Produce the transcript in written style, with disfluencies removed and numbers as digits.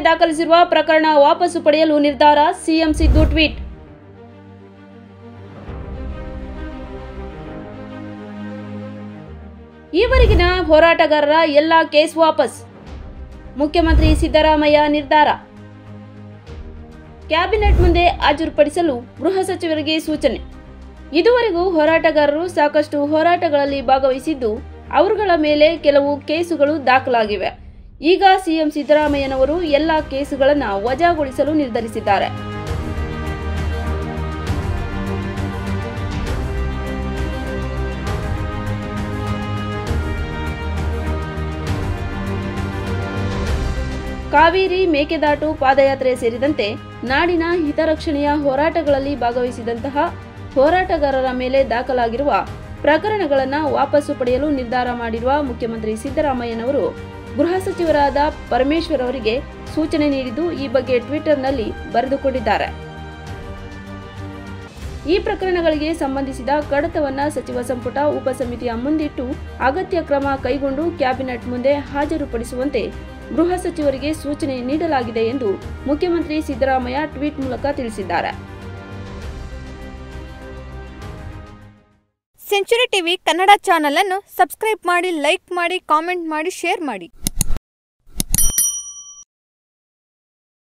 ದಾಖಲಿಸಿರುವ ಪ್ರಕರಣ ವಾಪಸು ಪಡೆಯಲು ನಿರ್ಧಾರ, ಸಿಎಂ ಸಿದ್ದು ಟ್ವೀಟ್. ಈವರೆಗಿನ ಹೋರಾಟಗಾರರ ಎಲ್ಲ ಕೇಸ್ ವಾಪಸ್, ಮುಖ್ಯಮಂತ್ರಿ ಸಿದ್ದರಾಮಯ್ಯ ನಿರ್ಧಾರ. ಕ್ಯಾಬಿನೆಟ್ ಮುಂದೆ ಹಾಜರುಪಡಿಸಲು ಗೃಹ ಸಚಿವರಿಗೆ ಸೂಚನೆ. ಇದುವರೆಗೂ ಹೋರಾಟಗಾರರು ಸಾಕಷ್ಟು ಹೋರಾಟಗಳಲ್ಲಿ ಭಾಗವಹಿಸಿದ್ದು, ಅವರುಗಳ ಮೇಲೆ ಕೆಲವು ಕೇಸುಗಳು ದಾಖಲಾಗಿವೆ. ಈಗ ಸಿಎಂ ಸಿದ್ದರಾಮಯ್ಯನವರು ಎಲ್ಲ ಕೇಸುಗಳನ್ನು ವಜಾಗೊಳಿಸಲು ನಿರ್ಧರಿಸಿದ್ದಾರೆ. ಕಾವೇರಿ ಮೇಕೆದಾಟು ಪಾದಯಾತ್ರೆ ಸೇರಿದಂತೆ ನಾಡಿನ ಹಿತರಕ್ಷಣೆಯ ಹೋರಾಟಗಳಲ್ಲಿ ಭಾಗವಹಿಸಿದಂತಹ ಹೋರಾಟಗಾರರ ಮೇಲೆ ದಾಖಲಾಗಿರುವ ಪ್ರಕರಣಗಳನ್ನು ವಾಪಸ್ಸು ಪಡೆಯಲು ನಿರ್ಧಾರ ಮಾಡಿರುವ ಮುಖ್ಯಮಂತ್ರಿ ಸಿದ್ದರಾಮಯ್ಯನವರು ಗೃಹ ಸಚಿವರಾದ ಪರಮೇಶ್ವರ್ ಅವರಿಗೆ ಸೂಚನೆ ನೀಡಿದ್ದು, ಈ ಬಗ್ಗೆ ಟ್ವಿಟರ್ನಲ್ಲಿ ಬರೆದುಕೊಂಡಿದ್ದಾರೆ. ಈ ಪ್ರಕರಣಗಳಿಗೆ ಸಂಬಂಧಿಸಿದ ಕಡತವನ್ನು ಸಚಿವ ಸಂಪುಟ ಉಪಸಮಿತಿಯ ಮುಂದಿಟ್ಟು ಅಗತ್ಯ ಕ್ರಮ ಕೈಗೊಂಡು ಕ್ಯಾಬಿನೆಟ್ ಮುಂದೆ ಹಾಜರುಪಡಿಸುವಂತೆ ಗೃಹ ಸಚಿವರಿಗೆ ಸೂಚನೆ ನೀಡಲಾಗಿದೆ ಎಂದು ಮುಖ್ಯಮಂತ್ರಿ ಸಿದ್ದರಾಮಯ್ಯ ಟ್ವೀಟ್ ಮೂಲಕ ತಿಳಿಸಿದ್ದಾರೆ. ಸೆಂಚುರಿ ಟಿವಿ ಕನ್ನಡ ಚಾನೆಲ್ ಅನ್ನು ಸಬ್ಸ್ಕ್ರೈಬ್ ಮಾಡಿ, ಲೈಕ್ ಮಾಡಿ, ಕಾಮೆಂಟ್ ಮಾಡಿ, ಶೇರ್ ಮಾಡಿ.